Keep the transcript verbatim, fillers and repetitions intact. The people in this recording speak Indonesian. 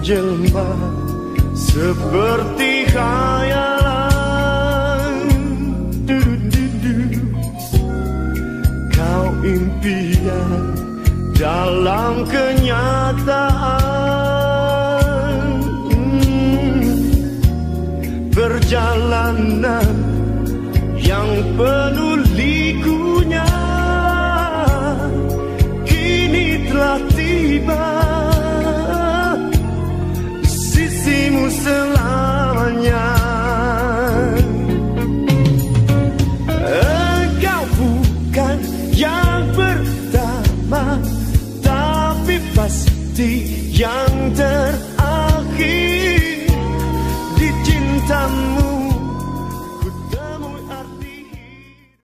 menjelma seperti khayalan. Du-du-du-du. Kau impian dalam kenyataan. Hmm. Berjalan